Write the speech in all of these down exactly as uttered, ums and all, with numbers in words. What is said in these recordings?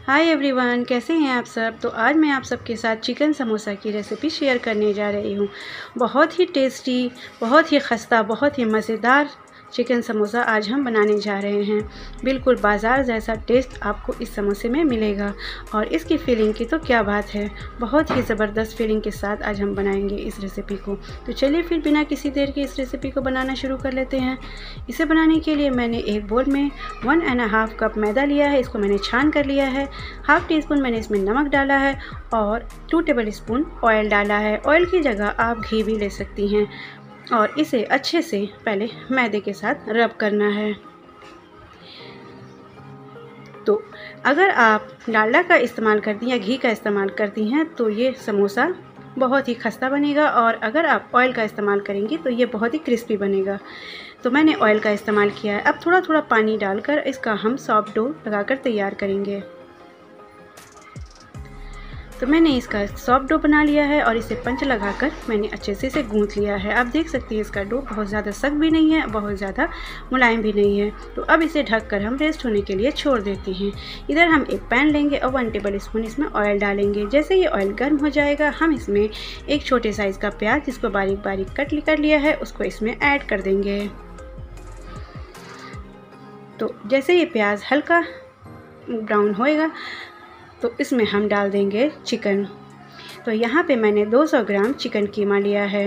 Hi everyone, कैसे हैं आप सब। तो आज मैं आप सबके साथ चिकन समोसा की रेसिपी शेयर करने जा रही हूँ। बहुत ही टेस्टी, बहुत ही खस्ता, बहुत ही मज़ेदार चिकन समोसा आज हम बनाने जा रहे हैं। बिल्कुल बाज़ार जैसा टेस्ट आपको इस समोसे में मिलेगा और इसकी फीलिंग की तो क्या बात है। बहुत ही ज़बरदस्त फीलिंग के साथ आज हम बनाएंगे इस रेसिपी को। तो चलिए फिर बिना किसी देर के इस रेसिपी को बनाना शुरू कर लेते हैं। इसे बनाने के लिए मैंने एक बोल में वन एंड हाफ कप मैदा लिया है। इसको मैंने छान कर लिया है। हाफ़ टी स्पून मैंने इसमें नमक डाला है और टू टेबल स्पून ऑयल डाला है। ऑयल की जगह आप घी भी ले सकती हैं और इसे अच्छे से पहले मैदे के साथ रब करना है। तो अगर आप डालडा का इस्तेमाल करती हैं या घी का इस्तेमाल करती हैं तो ये समोसा बहुत ही खस्ता बनेगा, और अगर आप ऑयल का इस्तेमाल करेंगी तो ये बहुत ही क्रिस्पी बनेगा। तो मैंने ऑयल का इस्तेमाल किया है। अब थोड़ा थोड़ा पानी डालकर इसका हम सॉफ्ट डो लगाकर तैयार करेंगे। तो मैंने इसका सॉफ्ट डो बना लिया है और इसे पंच लगाकर मैंने अच्छे से इसे गूंथ लिया है। आप देख सकती हैं इसका डो बहुत ज़्यादा सख्त भी नहीं है, बहुत ज़्यादा मुलायम भी नहीं है। तो अब इसे ढककर हम रेस्ट होने के लिए छोड़ देते हैं। इधर हम एक पैन लेंगे और वन टेबल स्पून इसमें ऑयल डालेंगे। जैसे ये ऑयल गर्म हो जाएगा हम इसमें एक छोटे साइज़ का प्याज जिसको बारीक बारीक कट कर लिया है उसको इसमें ऐड कर देंगे। तो जैसे ये प्याज हल्का ब्राउन होएगा तो इसमें हम डाल देंगे चिकन। तो यहाँ पे मैंने दो सौ ग्राम चिकन कीमा लिया है।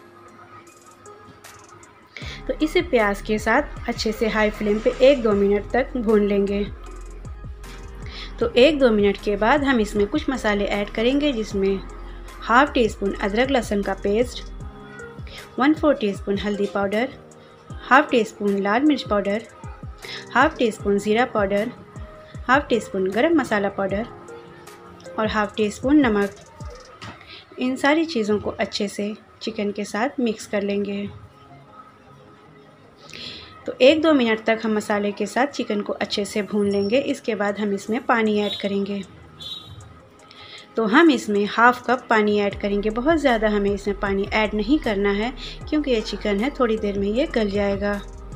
तो इसे प्याज के साथ अच्छे से हाई फ्लेम पे एक दो मिनट तक भून लेंगे। तो एक दो मिनट के बाद हम इसमें कुछ मसाले ऐड करेंगे, जिसमें हाफ़ टी स्पून अदरक लहसुन का paste, one four teaspoon हल्दी पाउडर, हाफ़ टी स्पून लाल मिर्च पाउडर, हाफ़ टी स्पून ज़ीरा पाउडर, हाफ़ टी स्पून गरम मसाला पाउडर और हाफ़ टी स्पून नमक। इन सारी चीज़ों को अच्छे से चिकन के साथ मिक्स कर लेंगे। तो एक दो मिनट तक हम मसाले के साथ चिकन को अच्छे से भून लेंगे। इसके बाद हम इसमें पानी ऐड करेंगे। तो हम इसमें हाफ़ कप पानी ऐड करेंगे। बहुत ज़्यादा हमें इसमें पानी ऐड नहीं करना है क्योंकि ये चिकन है, थोड़ी देर में ये गल जाएगा।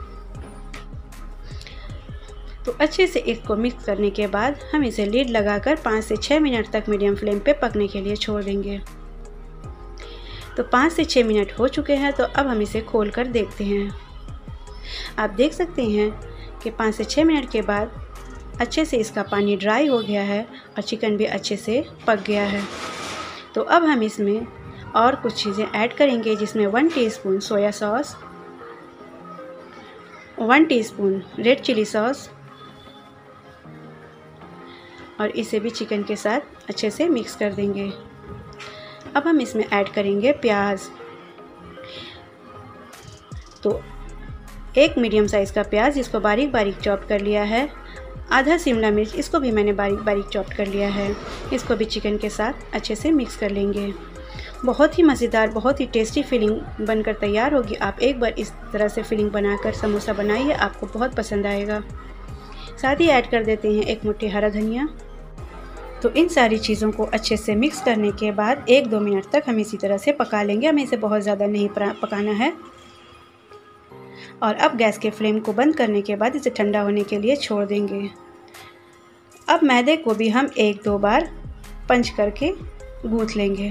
तो अच्छे से इसको मिक्स करने के बाद हम इसे लीड लगाकर पाँच से छः मिनट तक मीडियम फ्लेम पे पकने के लिए छोड़ देंगे। तो पाँच से छः मिनट हो चुके हैं। तो अब हम इसे खोल कर देखते हैं। आप देख सकते हैं कि पाँच से छः मिनट के बाद अच्छे से इसका पानी ड्राई हो गया है और चिकन भी अच्छे से पक गया है। तो अब हम इसमें और कुछ चीज़ें ऐड करेंगे, जिसमें one teaspoon soya sauce, one teaspoon red chilli sauce, और इसे भी चिकन के साथ अच्छे से मिक्स कर देंगे। अब हम इसमें ऐड करेंगे प्याज। तो एक मीडियम साइज़ का प्याज जिसको बारीक बारीक चॉप कर लिया है, आधा शिमला मिर्च इसको भी मैंने बारीक बारीक चॉप कर लिया है। इसको भी चिकन के साथ अच्छे से मिक्स कर लेंगे। बहुत ही मज़ेदार, बहुत ही टेस्टी फिलिंग बनकर तैयार होगी। आप एक बार इस तरह से फिलिंग बनाकर समोसा बनाइए, आपको बहुत पसंद आएगा। साथ ही ऐड कर देते हैं एक मुट्ठी हरा धनिया। तो इन सारी चीज़ों को अच्छे से मिक्स करने के बाद एक दो मिनट तक हम इसी तरह से पका लेंगे। हमें इसे बहुत ज़्यादा नहीं पकाना है। और अब गैस के फ्लेम को बंद करने के बाद इसे ठंडा होने के लिए छोड़ देंगे। अब मैदे को भी हम एक दो बार पंच करके गूँथ लेंगे।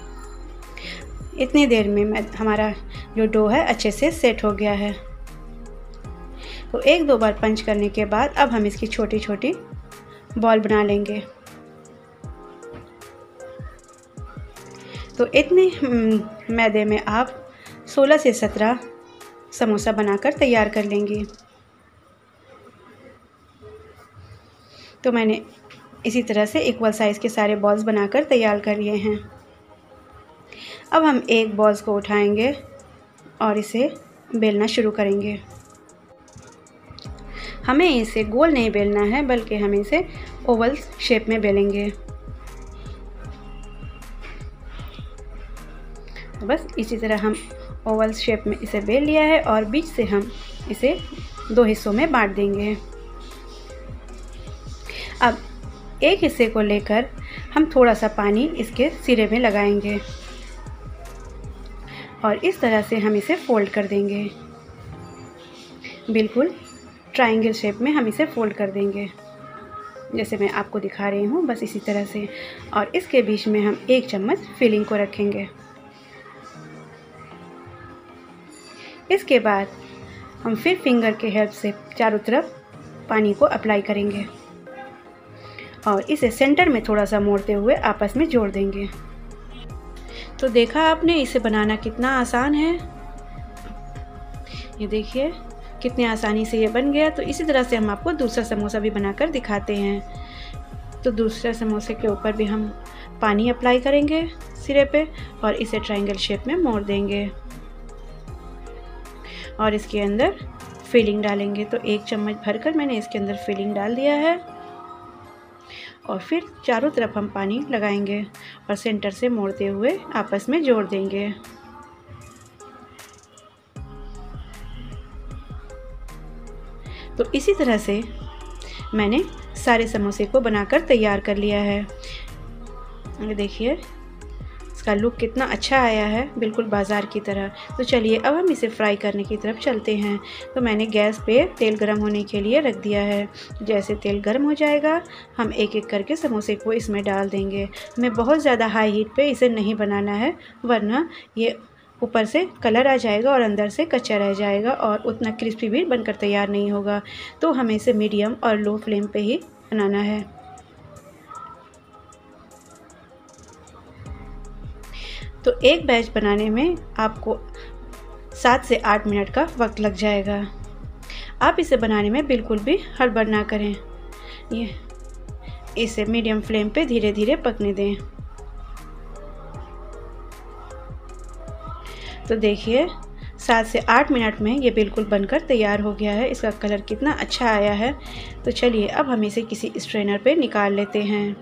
इतनी देर में हमारा जो डो है अच्छे से सेट हो गया है। तो एक दो बार पंच करने के बाद अब हम इसकी छोटी छोटी बॉल बना लेंगे। तो इतने मैदे में आप सोलह से सत्रह समोसा बनाकर तैयार कर लेंगी। तो मैंने इसी तरह से इक्वल साइज़ के सारे बॉल्स बनाकर तैयार कर लिए हैं। अब हम एक बॉल्स को उठाएंगे और इसे बेलना शुरू करेंगे। हमें इसे गोल नहीं बेलना है, बल्कि हम इसे ओवल शेप में बेलेंगे। तो बस इसी तरह हम ओवल शेप में इसे बेल लिया है और बीच से हम इसे दो हिस्सों में बांट देंगे। अब एक हिस्से को लेकर हम थोड़ा सा पानी इसके सिरे में लगाएंगे और इस तरह से हम इसे फोल्ड कर देंगे। बिल्कुल ट्रायंगल शेप में हम इसे फोल्ड कर देंगे। जैसे मैं आपको दिखा रही हूँ, बस इसी तरह से। और इसके बीच में हम एक चम्मच फिलिंग को रखेंगे। इसके बाद हम फिर फिंगर के हेल्प से चारों तरफ पानी को अप्लाई करेंगे और इसे सेंटर में थोड़ा सा मोड़ते हुए आपस में जोड़ देंगे। तो देखा आपने, इसे बनाना कितना आसान है। ये देखिए कितनी आसानी से ये बन गया। तो इसी तरह से हम आपको दूसरा समोसा भी बनाकर दिखाते हैं। तो दूसरे समोसे के ऊपर भी हम पानी अप्लाई करेंगे सिरे पे और इसे ट्रायंगल शेप में मोड़ देंगे और इसके अंदर फिलिंग डालेंगे। तो एक चम्मच भरकर मैंने इसके अंदर फिलिंग डाल दिया है और फिर चारों तरफ हम पानी लगाएंगे और सेंटर से मोड़ते हुए आपस में जोड़ देंगे। तो इसी तरह से मैंने सारे समोसे को बनाकर तैयार कर लिया है। ये देखिए इसका लुक कितना अच्छा आया है, बिल्कुल बाज़ार की तरह। तो चलिए अब हम इसे फ्राई करने की तरफ चलते हैं। तो मैंने गैस पे तेल गरम होने के लिए रख दिया है। जैसे तेल गरम हो जाएगा हम एक एक करके समोसे को इसमें डाल देंगे। हमें बहुत ज़्यादा हाई हीट पे इसे नहीं बनाना है, वरना ये ऊपर से कलर आ जाएगा और अंदर से कच्चा रह जाएगा और उतना क्रिस्पी भी बनकर तैयार नहीं होगा। तो हमें इसे मीडियम और लो फ्लेम पे ही बनाना है। तो एक बैच बनाने में आपको सात से आठ मिनट का वक्त लग जाएगा। आप इसे बनाने में बिल्कुल भी हड़बड़ ना करें। ये इसे मीडियम फ्लेम पे धीरे धीरे पकने दें। तो देखिए सात से आठ मिनट में ये बिल्कुल बनकर तैयार हो गया है। इसका कलर कितना अच्छा आया है। तो चलिए अब हम इसे किसी स्ट्रेनर पे निकाल लेते हैं।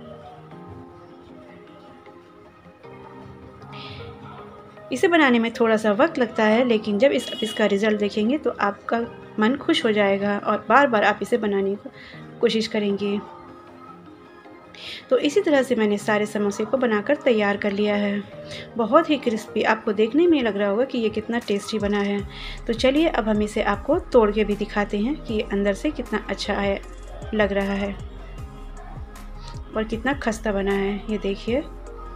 इसे बनाने में थोड़ा सा वक्त लगता है, लेकिन जब इस इसका रिज़ल्ट देखेंगे तो आपका मन खुश हो जाएगा और बार बार आप इसे बनाने की कोशिश करेंगे। तो इसी तरह से मैंने सारे समोसे को बनाकर तैयार कर लिया है। बहुत ही क्रिस्पी, आपको देखने में लग रहा होगा कि ये कितना टेस्टी बना है। तो चलिए अब हम इसे आपको तोड़ के भी दिखाते हैं कि ये अंदर से कितना अच्छा है लग रहा है और कितना खस्ता बना है। ये देखिए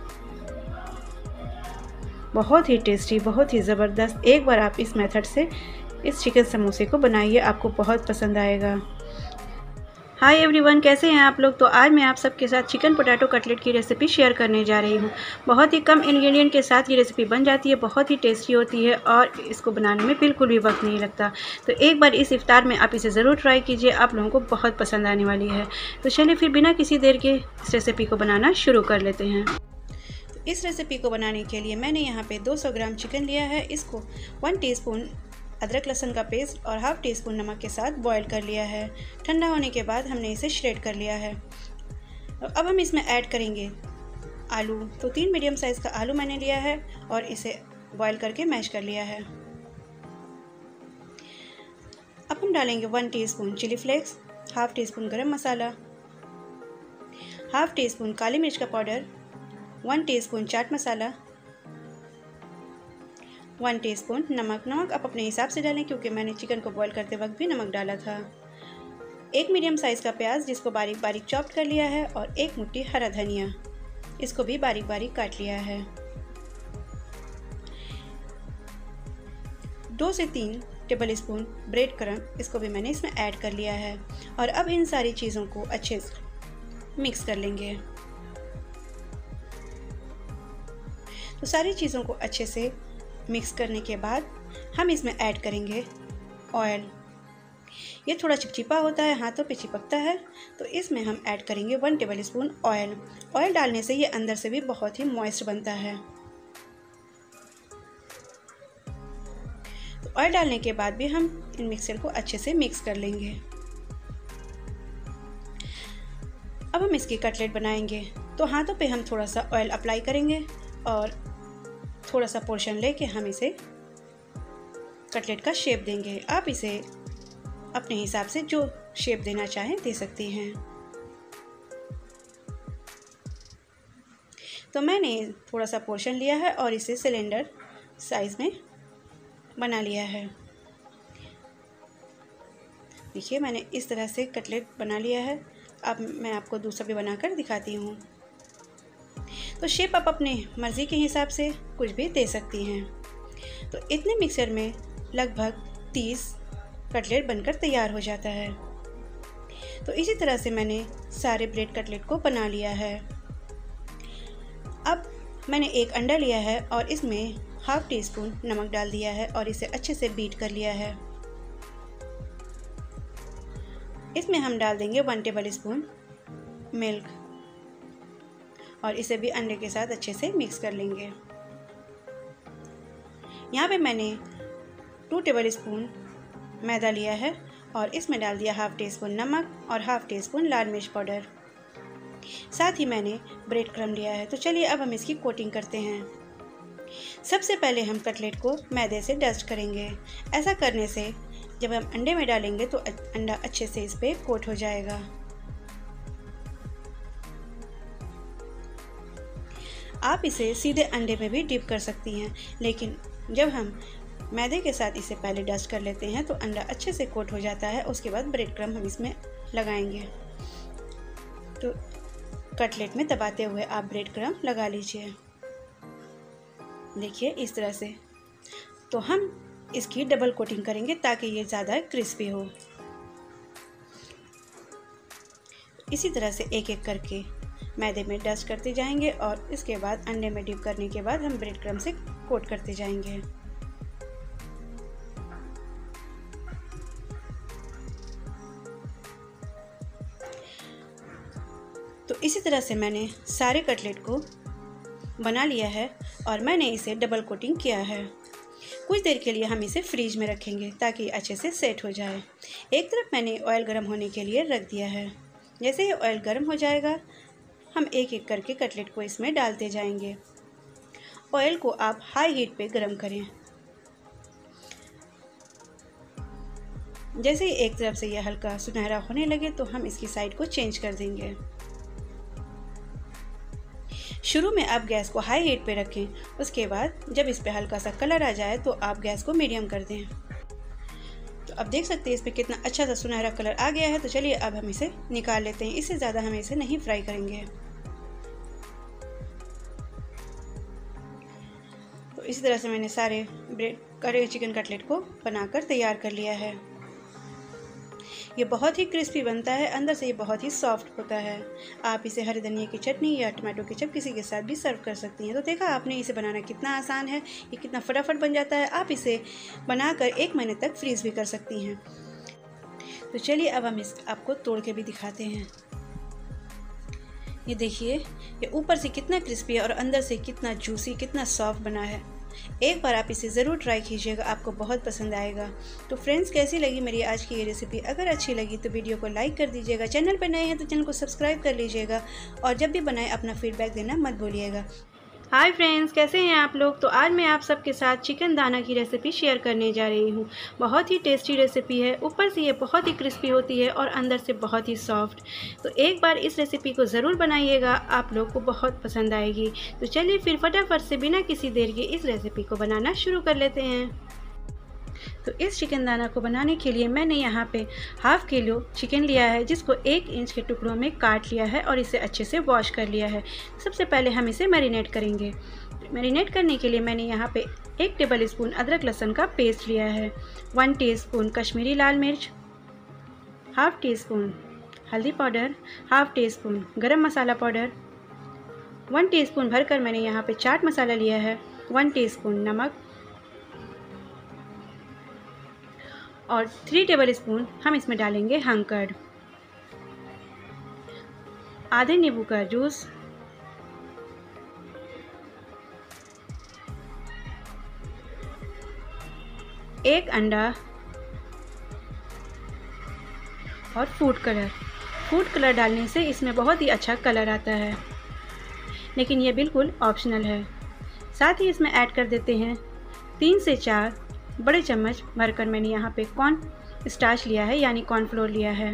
बहुत ही टेस्टी, बहुत ही ज़बरदस्त। एक बार आप इस मेथड से इस चिकन समोसे को बनाइए, आपको बहुत पसंद आएगा। हाय एवरीवन, कैसे हैं आप लोग। तो आज मैं आप सबके साथ चिकन पोटैटो कटलेट की रेसिपी शेयर करने जा रही हूँ। बहुत ही कम इंग्रेडिएंट के साथ ये रेसिपी बन जाती है, बहुत ही टेस्टी होती है और इसको बनाने में बिल्कुल भी वक्त नहीं लगता। तो एक बार इस इफ्तार में आप इसे ज़रूर ट्राई कीजिए, आप लोगों को बहुत पसंद आने वाली है। तो चलिए फिर बिना किसी देर के इस रेसिपी को बनाना शुरू कर लेते हैं। इस रेसिपी को बनाने के लिए मैंने यहाँ पे दो सौ ग्राम चिकन लिया है। इसको वन टीस्पून अदरक लहसुन का पेस्ट और हाफ़ टी स्पून नमक के साथ बॉईल कर लिया है। ठंडा होने के बाद हमने इसे श्रेड कर लिया है। अब हम इसमें ऐड करेंगे आलू। तो तीन मीडियम साइज़ का आलू मैंने लिया है और इसे बॉईल करके मैश कर लिया है। अब हम डालेंगे one teaspoon chilli flakes, half teaspoon गरम मसाला, हाफ़ टी स्पून काली मिर्च का पाउडर, वन टीस्पून चाट मसाला, वन टीस्पून नमक। नमक आप अपने हिसाब से डालें क्योंकि मैंने चिकन को बॉईल करते वक्त भी नमक डाला था। एक मीडियम साइज़ का प्याज जिसको बारीक बारीक चॉप कर लिया है और एक मुट्ठी हरा धनिया, इसको भी बारीक बारीक काट लिया है। दो से तीन टेबल स्पून ब्रेड क्रम्ब, इसको भी मैंने इसमें ऐड कर लिया है। और अब इन सारी चीज़ों को अच्छे से मिक्स कर लेंगे। तो सारी चीज़ों को अच्छे से मिक्स करने के बाद हम इसमें ऐड करेंगे ऑयल। ये थोड़ा चिपचिपा होता है, हाथों पे चिपकता है, तो इसमें हम ऐड करेंगे one tablespoon oil. Oil डालने से ये अंदर से भी बहुत ही मॉइस्ट बनता है। तो ऑयल डालने के बाद भी हम इन मिक्सर को अच्छे से मिक्स कर लेंगे। अब हम इसकी कटलेट बनाएंगे। तो हाथों पे हम थोड़ा सा ऑयल अप्लाई करेंगे और थोड़ा सा पोर्शन लेके हम इसे कटलेट का शेप देंगे। आप इसे अपने हिसाब से जो शेप देना चाहें दे सकती हैं। तो मैंने थोड़ा सा पोर्शन लिया है और इसे सिलेंडर साइज़ में बना लिया है। देखिए मैंने इस तरह से कटलेट बना लिया है। अब मैं आपको दूसरा भी बनाकर दिखाती हूँ। तो शेप आप अपने मर्ज़ी के हिसाब से कुछ भी दे सकती हैं। तो इतने मिक्सर में लगभग तीस कटलेट बनकर तैयार हो जाता है। तो इसी तरह से मैंने सारे ब्रेड कटलेट को बना लिया है। अब मैंने एक अंडा लिया है और इसमें हाफ टी स्पून नमक डाल दिया है और इसे अच्छे से बीट कर लिया है। इसमें हम डाल देंगे वन टेबल स्पून मिल्क और इसे भी अंडे के साथ अच्छे से मिक्स कर लेंगे। यहाँ पे मैंने टू टेबल स्पून मैदा लिया है और इसमें डाल दिया हाफ टी स्पून नमक और हाफ टी स्पून लाल मिर्च पाउडर। साथ ही मैंने ब्रेड क्रम्ब लिया है। तो चलिए अब हम इसकी कोटिंग करते हैं। सबसे पहले हम कटलेट को मैदे से डस्ट करेंगे। ऐसा करने से जब हम अंडे में डालेंगे तो अंडा अच्छे से इस पर कोट हो जाएगा। आप इसे सीधे अंडे में भी डिप कर सकती हैं, लेकिन जब हम मैदे के साथ इसे पहले डस्ट कर लेते हैं तो अंडा अच्छे से कोट हो जाता है। उसके बाद ब्रेड क्रम्ब हम इसमें लगाएंगे। तो कटलेट में दबाते हुए आप ब्रेड क्रम्ब लगा लीजिए। देखिए इस तरह से। तो हम इसकी डबल कोटिंग करेंगे ताकि ये ज़्यादा क्रिस्पी हो। इसी तरह से एक एक करके मैदे में डस्ट करते जाएंगे और इसके बाद अंडे में डिप करने के बाद हम ब्रेड क्रम्ब से कोट करते जाएंगे। तो इसी तरह से मैंने सारे कटलेट को बना लिया है और मैंने इसे डबल कोटिंग किया है। कुछ देर के लिए हम इसे फ्रीज में रखेंगे ताकि अच्छे से सेट हो जाए। एक तरफ मैंने ऑयल गर्म होने के लिए रख दिया है। जैसे ही ऑयल गर्म हो जाएगा हम एक एक करके कटलेट को इसमें डालते जाएंगे। ऑयल को आप हाई हीट पे गर्म करें। जैसे ही एक तरफ से यह हल्का सुनहरा होने लगे तो हम इसकी साइड को चेंज कर देंगे। शुरू में आप गैस को हाई हीट पे रखें। उसके बाद जब इस पे हल्का सा कलर आ जाए तो आप गैस को मीडियम कर दें। तो अब देख सकते हैं इस पे कितना अच्छा सा सुनहरा कलर आ गया है। तो चलिए अब हम इसे निकाल लेते हैं। इससे ज़्यादा हम इसे नहीं फ्राई करेंगे। तो इसी तरह से मैंने सारे ब्रेड कड़े चिकन कटलेट को बनाकर तैयार कर लिया है। ये बहुत ही क्रिस्पी बनता है, अंदर से ये बहुत ही सॉफ्ट होता है। आप इसे हरे धनिया की चटनी या टमाटो केचप किसी के साथ भी सर्व कर सकती हैं। तो देखा आपने इसे बनाना कितना आसान है, ये कितना फटाफट बन जाता है। आप इसे बनाकर एक महीने तक फ्रीज भी कर सकती हैं। तो चलिए अब हम इस आपको तोड़ के भी दिखाते हैं। ये देखिए ये ऊपर से कितना क्रिस्पी है और अंदर से कितना जूसी, कितना सॉफ्ट बना है। एक बार आप इसे ज़रूर ट्राई कीजिएगा, आपको बहुत पसंद आएगा। तो फ्रेंड्स कैसी लगी मेरी आज की ये रेसिपी? अगर अच्छी लगी तो वीडियो को लाइक कर दीजिएगा। चैनल पर नए हैं तो चैनल को सब्सक्राइब कर लीजिएगा और जब भी बनाए अपना फीडबैक देना मत भूलिएगा। हाय फ्रेंड्स, कैसे हैं आप लोग? तो आज मैं आप सबके साथ चिकन दाना की रेसिपी शेयर करने जा रही हूँ। बहुत ही टेस्टी रेसिपी है। ऊपर से ये बहुत ही क्रिस्पी होती है और अंदर से बहुत ही सॉफ्ट। तो एक बार इस रेसिपी को ज़रूर बनाइएगा, आप लोग को बहुत पसंद आएगी। तो चलिए फिर फटाफट से बिना किसी देर के इस रेसिपी को बनाना शुरू कर लेते हैं। तो इस चिकन दाना को बनाने के लिए मैंने यहाँ पे हाफ किलो चिकन लिया है, जिसको एक इंच के टुकड़ों में काट लिया है और इसे अच्छे से वॉश कर लिया है। सबसे पहले हम इसे मैरिनेट करेंगे। मैरिनेट करने के लिए मैंने यहाँ पे एक टेबल स्पून अदरक लहसुन का पेस्ट लिया है, वन टीस्पून कश्मीरी लाल मिर्च, हाफ टी स्पून हल्दी पाउडर, हाफ टी स्पून गरम मसाला पाउडर, वन टीस्पून भरकर मैंने यहाँ पे चाट मसाला लिया है, वन टीस्पून नमक और थ्री टेबल स्पून हम इसमें डालेंगे हंग कर्ड, आधे नींबू का जूस, एक अंडा और फूड कलर। फूड कलर डालने से इसमें बहुत ही अच्छा कलर आता है, लेकिन ये बिल्कुल ऑप्शनल है। साथ ही इसमें ऐड कर देते हैं तीन से चार बड़े चम्मच भरकर मैंने यहाँ पे कॉर्न स्टार्च लिया है, यानी कॉर्नफ्लोर लिया है।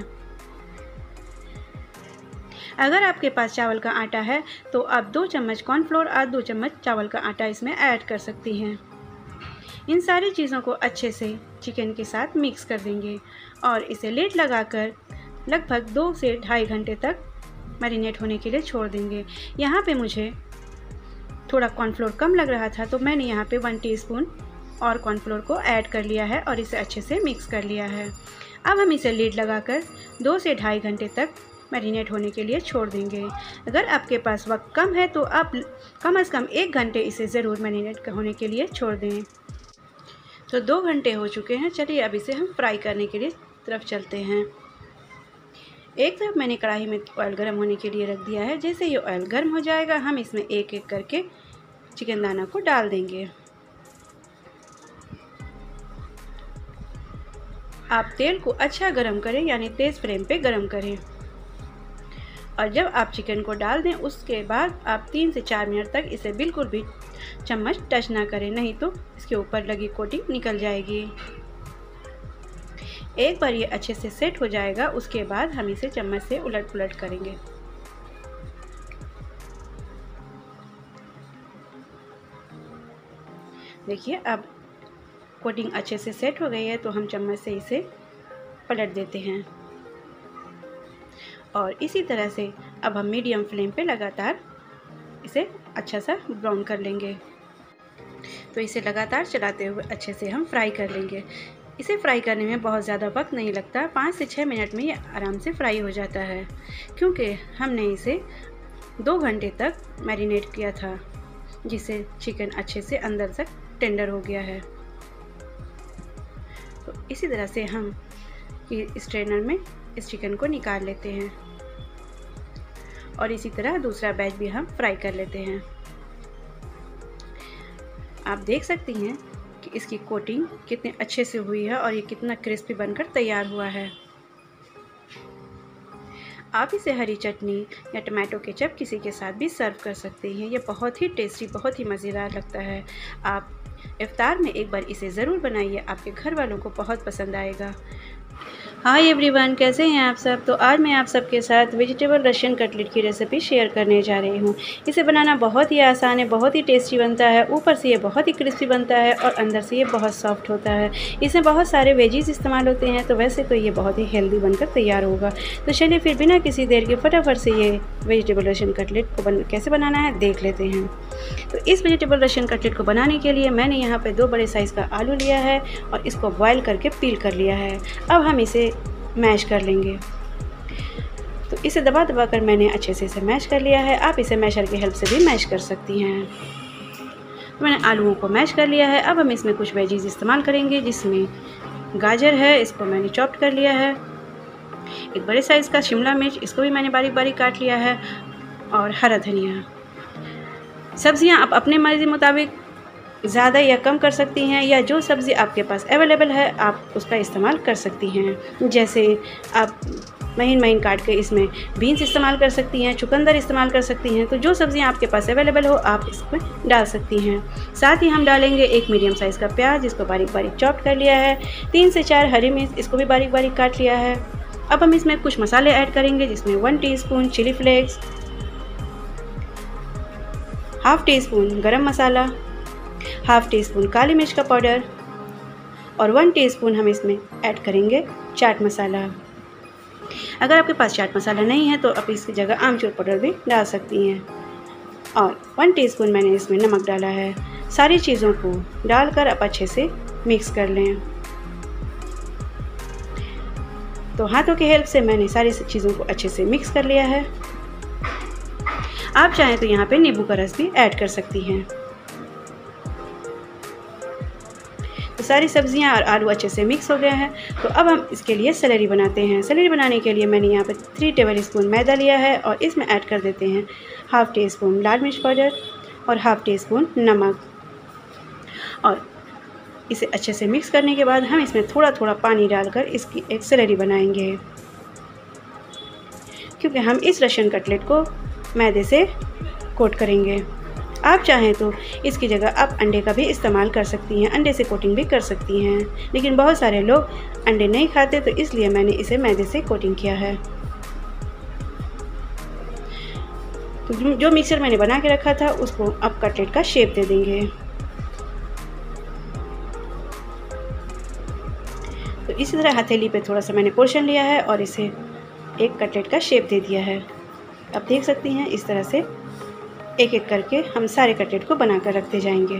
अगर आपके पास चावल का आटा है तो आप दो चम्मच कॉर्नफ्लोर और दो चम्मच चावल का आटा इसमें ऐड कर सकती हैं। इन सारी चीज़ों को अच्छे से चिकन के साथ मिक्स कर देंगे और इसे लिड लगाकर लगभग दो से ढाई घंटे तक मैरिनेट होने के लिए छोड़ देंगे। यहाँ पे मुझे थोड़ा कॉर्नफ्लोर कम लग रहा था तो मैंने यहाँ पे वन टीस्पून और कॉर्नफ्लोर को ऐड कर लिया है और इसे अच्छे से मिक्स कर लिया है। अब हम इसे लीड लगाकर दो से ढाई घंटे तक मैरिनेट होने के लिए छोड़ देंगे। अगर आपके पास वक्त कम है तो आप कम से कम एक घंटे इसे ज़रूर मैरिनेट होने के लिए छोड़ दें। तो दो घंटे हो चुके हैं, चलिए अब इसे हम फ्राई करने के लिए तरफ चलते हैं। एक तरफ मैंने कढ़ाई में ऑयल गर्म होने के लिए रख दिया है। जैसे ये ऑयल गर्म हो जाएगा हम इसमें एक एक करके चिकन दाना को डाल देंगे। आप तेल को अच्छा गरम करें, यानी तेज़ फ्लेम पे गरम करें। और जब आप चिकन को डाल दें उसके बाद आप तीन से चार मिनट तक इसे बिल्कुल भी चम्मच टच ना करें, नहीं तो इसके ऊपर लगी कोटिंग निकल जाएगी। एक बार ये अच्छे से सेट हो जाएगा उसके बाद हम इसे चम्मच से उलट पुलट करेंगे। देखिए अब कोटिंग अच्छे से सेट हो गई है तो हम चम्मच से इसे पलट देते हैं और इसी तरह से अब हम मीडियम फ्लेम पे लगातार इसे अच्छा सा ब्राउन कर लेंगे। तो इसे लगातार चलाते हुए अच्छे से हम फ्राई कर लेंगे। इसे फ्राई करने में बहुत ज़्यादा वक्त नहीं लगता, पाँच से छः मिनट में ये आराम से फ्राई हो जाता है, क्योंकि हमने इसे दो घंटे तक मैरिनेट किया था, जिससे चिकन अच्छे से अंदर तक टेंडर हो गया है। तो इसी तरह से हम स्ट्रेनर में इस चिकन को निकाल लेते हैं और इसी तरह दूसरा बैच भी हम फ्राई कर लेते हैं। आप देख सकती हैं कि इसकी कोटिंग कितने अच्छे से हुई है और ये कितना क्रिस्पी बनकर तैयार हुआ है। आप इसे हरी चटनी या टमाटो केचप किसी के साथ भी सर्व कर सकते हैं। ये बहुत ही टेस्टी, बहुत ही मज़ेदार लगता है। आप इफ्तार में एक बार इसे ज़रूर बनाइए, आपके घर वालों को बहुत पसंद आएगा। हाय एवरीवन, कैसे हैं आप सब। तो आज मैं आप सबके साथ वेजिटेबल रशियन कटलेट की रेसिपी शेयर करने जा रही हूँ। इसे बनाना बहुत ही आसान है, बहुत ही टेस्टी बनता है। ऊपर से ये बहुत ही क्रिस्पी बनता है और अंदर से ये बहुत सॉफ्ट होता है। इसमें बहुत सारे वेजीज इस्तेमाल होते हैं, तो वैसे तो ये बहुत ही हेल्दी बनकर तैयार होगा। तो चलिए फिर बिना किसी देर के फटाफट से ये वेजिटेबल रशियन कटलेट को बन कैसे बनाना है देख लेते हैं। तो इस वेजिटेबल रशियन कटलेट को बनाने के लिए मैंने यहाँ पर दो बड़े साइज़ का आलू लिया है और इसको बॉयल करके पील कर लिया है। अब हम इसे मैश कर लेंगे। तो इसे दबा दबा कर मैंने अच्छे से इसे मैश कर लिया है। आप इसे मैशर की हेल्प से भी मैश कर सकती हैं। तो मैंने आलूओं को मैश कर लिया है। अब हम इसमें कुछ वेजीज इस्तेमाल करेंगे, जिसमें गाजर है, इसको मैंने चॉप्ड कर लिया है। एक बड़े साइज़ का शिमला मिर्च, इसको भी मैंने बारीक बारीक काट लिया है, और हरा धनिया। सब्जियां आप अपने मर्ज़ी मुताबिक ज़्यादा या कम कर सकती हैं, या जो सब्ज़ी आपके पास अवेलेबल है आप उसका इस्तेमाल कर सकती हैं। जैसे आप महीन महीन काट के इसमें बीन्स इस्तेमाल कर सकती हैं, चुकंदर इस्तेमाल कर सकती हैं। तो जो सब्ज़ियां आपके पास अवेलेबल हो आप इसमें डाल सकती हैं। साथ ही हम डालेंगे एक मीडियम साइज़ का प्याज, जिसको बारीक बारीक चॉप कर लिया है। तीन से चार हरी मिर्च, इसको भी बारीक बारीक काट लिया है। अब हम इसमें कुछ मसाले ऐड करेंगे, जिसमें one teaspoon chilli flakes, half teaspoon गरम मसाला, हाफ़ टी स्पून काली मिर्च का पाउडर और वन टीस्पून हम इसमें ऐड करेंगे चाट मसाला। अगर आपके पास चाट मसाला नहीं है तो आप इसकी जगह आमचूर पाउडर भी डाल सकती हैं। और वन टीस्पून मैंने इसमें नमक डाला है। सारी चीज़ों को डालकर आप अच्छे से मिक्स कर लें। तो हाथों की हेल्प से मैंने सारी चीज़ों को अच्छे से मिक्स कर लिया है। आप चाहें तो यहाँ पे नींबू का रस भी ऐड कर सकती हैं। तो सारी सब्जियां और आलू अच्छे से मिक्स हो गए हैं। तो अब हम इसके लिए सेलेरी बनाते हैं। सेलेरी बनाने के लिए मैंने यहाँ पे थ्री टेबल स्पून मैदा लिया है और इसमें ऐड कर देते हैं हाफ़ टी स्पून लाल मिर्च पाउडर और हाफ़ टी स्पून नमक। और इसे अच्छे से मिक्स करने के बाद हम इसमें थोड़ा थोड़ा पानी डालकर इसकी एक सेलेरी बनाएंगे, क्योंकि हम इस रशियन कटलेट को मैदे से कोट करेंगे। आप चाहें तो इसकी जगह आप अंडे का भी इस्तेमाल कर सकती हैं, अंडे से कोटिंग भी कर सकती हैं, लेकिन बहुत सारे लोग अंडे नहीं खाते, तो इसलिए मैंने इसे मैदे से कोटिंग किया है। तो जो मिक्सचर मैंने बना के रखा था उसको अब कटलेट का शेप दे देंगे। तो इसी तरह हथेली पे थोड़ा सा मैंने पोर्शन लिया है और इसे एक कटलेट का शेप दे दिया है। अब देख सकती हैं इस तरह से एक एक करके हम सारे कटलेट को बनाकर रखते जाएंगे।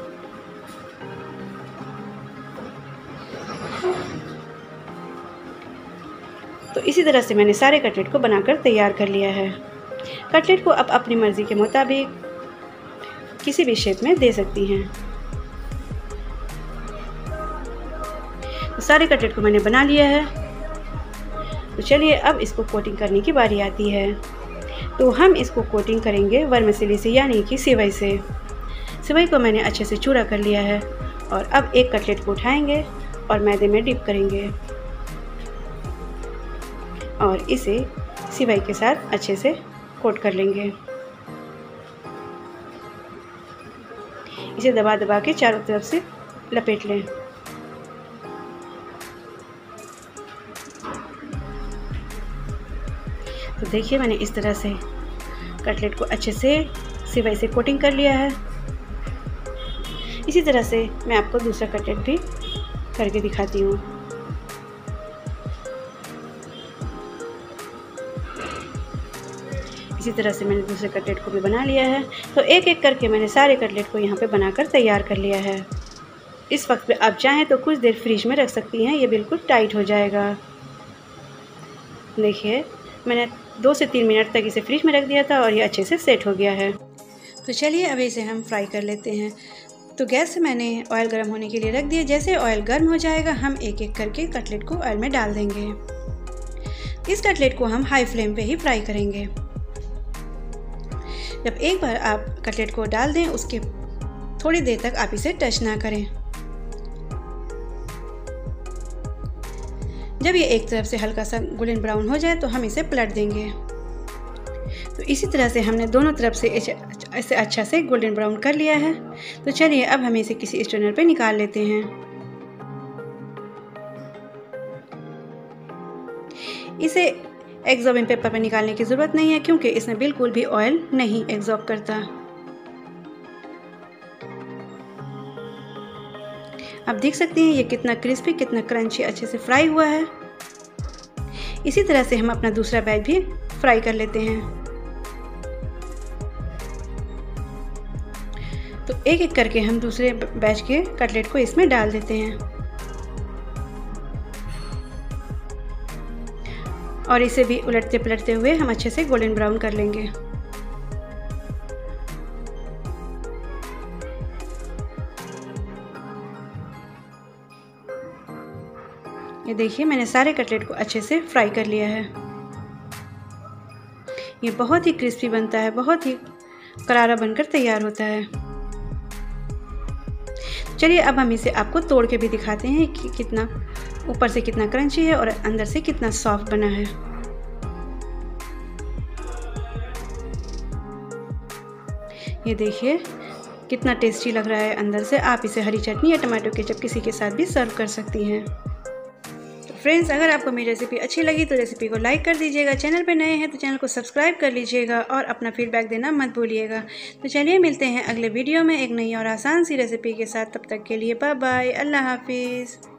तो इसी तरह से मैंने सारे कटलेट को बनाकर तैयार कर लिया है। कटलेट को आप अपनी मर्ज़ी के मुताबिक किसी भी शेप में दे सकती हैं। तो सारे कटलेट को मैंने बना लिया है। तो चलिए अब इसको कोटिंग करने की बारी आती है। तो हम इसको कोटिंग करेंगे वर्मिसेली से, यानी कि सेवई से। सेवई को मैंने अच्छे से चूरा कर लिया है और अब एक कटलेट को उठाएंगे और मैदे में डिप करेंगे और इसे सेवई के साथ अच्छे से कोट कर लेंगे। इसे दबा दबा के चारों तरफ से लपेट लें। तो देखिए मैंने इस तरह से कटलेट को अच्छे से सेवई से कोटिंग कर लिया है। इसी तरह से मैं आपको दूसरा कटलेट भी करके दिखाती हूँ। इसी तरह से मैंने दूसरे कटलेट को भी बना लिया है। तो एक एक करके मैंने सारे कटलेट को यहाँ पे बनाकर तैयार कर लिया है। इस वक्त पे आप चाहें तो कुछ देर फ्रिज में रख सकती हैं, ये बिल्कुल टाइट हो जाएगा। देखिए मैंने दो से तीन मिनट तक इसे फ्रिज में रख दिया था और ये अच्छे से सेट हो गया है। तो चलिए अब इसे हम फ्राई कर लेते हैं। तो गैस से मैंने ऑयल गर्म होने के लिए रख दिया। जैसे ऑयल गर्म हो जाएगा हम एक एक करके कटलेट को ऑयल में डाल देंगे। इस कटलेट को हम हाई फ्लेम पे ही फ्राई करेंगे। जब एक बार आप कटलेट को डाल दें उसके थोड़ी देर तक आप इसे टच ना करें। जब ये एक तरफ से हल्का सा गोल्डन ब्राउन हो जाए तो हम इसे पलट देंगे। तो इसी तरह से हमने दोनों तरफ से इसे अच्छा से गोल्डन ब्राउन कर लिया है। तो चलिए अब हम इसे किसी स्ट्रेनर पे निकाल लेते हैं। इसे एग्जॉर्बिंग पेपर पर निकालने की ज़रूरत नहीं है क्योंकि इसमें बिल्कुल भी ऑयल नहीं एग्जॉर्ब करता। आप देख सकते हैं ये कितना क्रिस्पी, कितना क्रंची अच्छे से फ्राई हुआ है। इसी तरह से हम अपना दूसरा बैच भी फ्राई कर लेते हैं। तो एक एक करके हम दूसरे बैच के कटलेट को इसमें डाल देते हैं और इसे भी उलटते पलटते हुए हम अच्छे से गोल्डन ब्राउन कर लेंगे। ये देखिए मैंने सारे कटलेट को अच्छे से फ्राई कर लिया है। ये बहुत ही क्रिस्पी बनता है, बहुत ही करारा बनकर तैयार होता है। चलिए अब हम इसे आपको तोड़ के भी दिखाते हैं कि कितना ऊपर से कितना क्रंची है और अंदर से कितना सॉफ्ट बना है। ये देखिए कितना टेस्टी लग रहा है अंदर से। आप इसे हरी चटनी या टमाटो केचप किसी के साथ भी सर्व कर सकती हैं। तो फ्रेंड्स, अगर आपको मेरी रेसिपी अच्छी लगी तो रेसिपी को लाइक कर दीजिएगा। चैनल पर नए हैं तो चैनल को सब्सक्राइब कर लीजिएगा और अपना फीडबैक देना मत भूलिएगा। तो चलिए मिलते हैं अगले वीडियो में एक नई और आसान सी रेसिपी के साथ। तब तक के लिए बाय बाय, अल्लाह हाफिज़।